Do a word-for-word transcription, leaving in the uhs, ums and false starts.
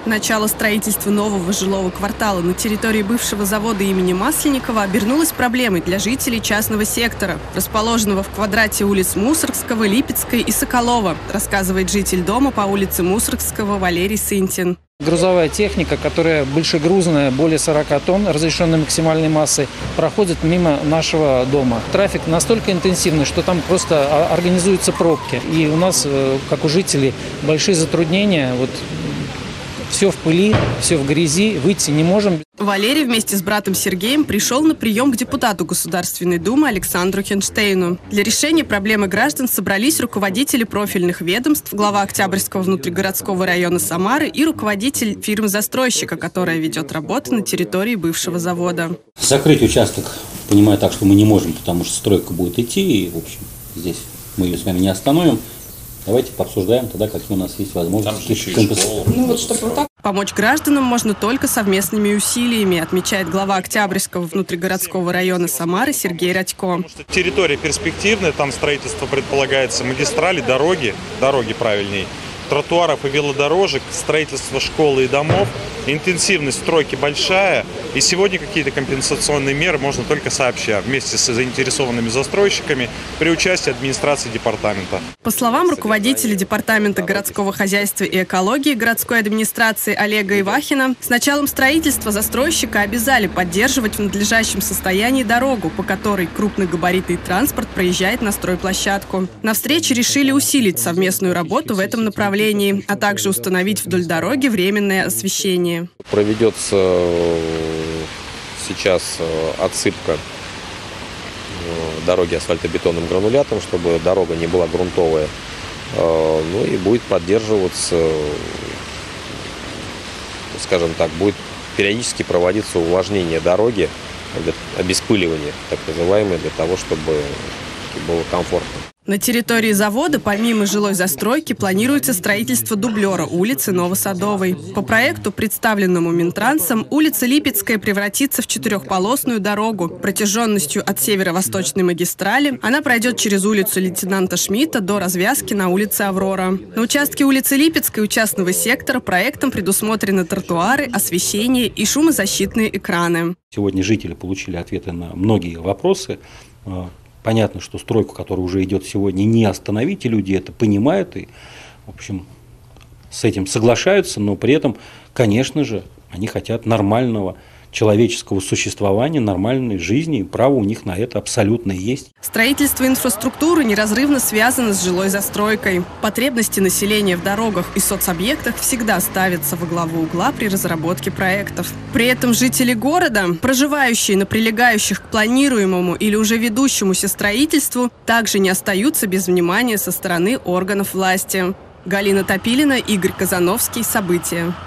Начало строительства нового жилого квартала на территории бывшего завода имени Масленникова обернулось проблемой для жителей частного сектора, расположенного в квадрате улиц Мусоргского, Липецкой и Соколова, рассказывает житель дома по улице Мусоргского Валерий Сынтин. Грузовая техника, которая большегрузная, более сорока тонн, разрешенной максимальной массой, проходит мимо нашего дома. Трафик настолько интенсивный, что там просто организуются пробки. И у нас, как у жителей, большие затруднения. Вот все в пыли, все в грязи, выйти не можем. Валерий вместе с братом Сергеем пришел на прием к депутату Государственной Думы Александру Хенштейну. Для решения проблемы граждан собрались руководители профильных ведомств, глава Октябрьского внутригородского района Самары и руководитель фирмы-застройщика, которая ведет работы на территории бывшего завода. Закрыть участок, понимаю так, что мы не можем, потому что стройка будет идти, и, в общем, здесь мы ее с вами не остановим. Давайте пообсуждаем тогда, какие у нас есть возможности. Ну, вот, чтобы вот так. Помочь гражданам можно только совместными усилиями, отмечает глава Октябрьского внутригородского района Самары Сергей Радько. Территория перспективная, там строительство предполагается магистрали, дороги, дороги правильней, тротуаров и велодорожек, строительство школы и домов. Интенсивность стройки большая, и сегодня какие-то компенсационные меры можно только сообща, вместе с заинтересованными застройщиками при участии администрации департамента. По словам руководителя департамента городского хозяйства и экологии городской администрации Олега Ивахина, с началом строительства застройщика обязали поддерживать в надлежащем состоянии дорогу, по которой крупногабаритный транспорт проезжает на стройплощадку. На встрече решили усилить совместную работу в этом направлении, а также установить вдоль дороги временное освещение. Проведется сейчас отсыпка дороги асфальтобетонным гранулятом, чтобы дорога не была грунтовая. Ну и будет поддерживаться, скажем так, будет периодически проводиться увлажнение дороги, обеспыливание так называемое, для того, чтобы было комфортно. На территории завода, помимо жилой застройки, планируется строительство дублера улицы Новосадовой. По проекту, представленному Минтрансом, улица Липецкая превратится в четырехполосную дорогу. Протяженностью от северо-восточной магистрали она пройдет через улицу лейтенанта Шмидта до развязки на улице Аврора. На участке улицы Липецкой у частного сектора проектом предусмотрены тротуары, освещение и шумозащитные экраны. Сегодня жители получили ответы на многие вопросы. Понятно, что стройку, которая уже идет сегодня, не остановить, и люди это понимают и, в общем, с этим соглашаются, но при этом, конечно же, они хотят нормального человеческого существования, нормальной жизни, и право у них на это абсолютно есть. Строительство инфраструктуры неразрывно связано с жилой застройкой. Потребности населения в дорогах и соцобъектах всегда ставятся во главу угла при разработке проектов. При этом жители города, проживающие на прилегающих к планируемому или уже ведущемуся строительству, также не остаются без внимания со стороны органов власти. Галина Топилина, Игорь Казановский. События.